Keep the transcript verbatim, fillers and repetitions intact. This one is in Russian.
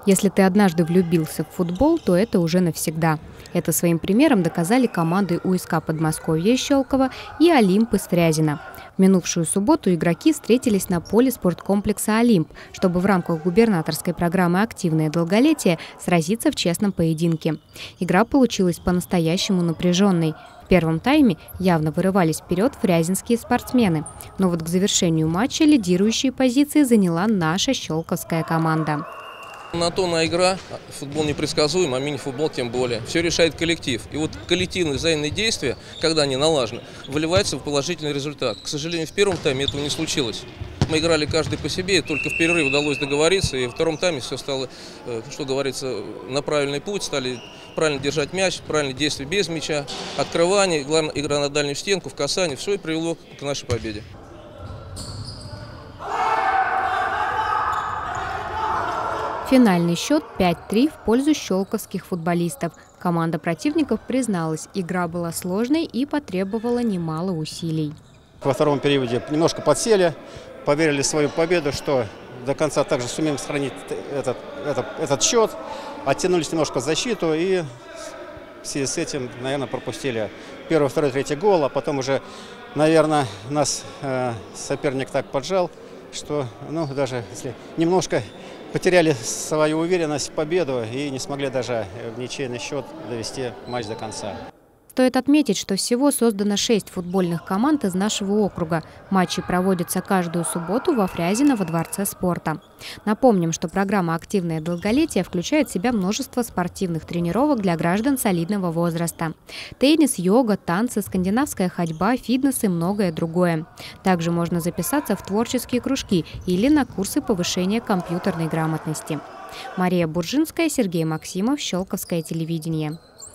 Если ты однажды влюбился в футбол, то это уже навсегда. Это своим примером доказали команды УСК Подмосковья из Щелково и Олимп из Фрязино. В минувшую субботу игроки встретились на поле спорткомплекса «Олимп», чтобы в рамках губернаторской программы «Активное долголетие» сразиться в честном поединке. Игра получилась по-настоящему напряженной. В первом тайме явно вырывались вперед фрязинские спортсмены. Но вот к завершению матча лидирующие позиции заняла наша щелковская команда. Монотонная игра, футбол непредсказуем, а мини-футбол тем более. Все решает коллектив. И вот коллективные взаимные действия, когда они налажены, выливаются в положительный результат. К сожалению, в первом тайме этого не случилось. Мы играли каждый по себе, и только в перерыве удалось договориться. И во втором тайме все стало, что говорится, на правильный путь. Стали правильно держать мяч, правильно действовать без мяча, открывание, главное, игра на дальнюю стенку, в касание. Все и привело к нашей победе. Финальный счет пять-три в пользу щелковских футболистов. Команда противников призналась, игра была сложной и потребовала немало усилий. Во втором периоде немножко подсели, поверили в свою победу, что до конца также сумеем сохранить этот, этот, этот счет. Оттянулись немножко в защиту и в связи с этим, наверное, пропустили первый, второй, третий гол. А потом уже, наверное, нас э, соперник так поджал, что, ну, даже если немножко потеряли свою уверенность в победу и не смогли даже в ничейный счет довести матч до конца. Стоит отметить, что всего создано шесть футбольных команд из нашего округа. Матчи проводятся каждую субботу во Фрязино во Дворце спорта. Напомним, что программа «Активное долголетие» включает в себя множество спортивных тренировок для граждан солидного возраста. Теннис, йога, танцы, скандинавская ходьба, фитнес и многое другое. Также можно записаться в творческие кружки или на курсы повышения компьютерной грамотности. Мария Буржинская, Сергей Максимов, Щелковское телевидение.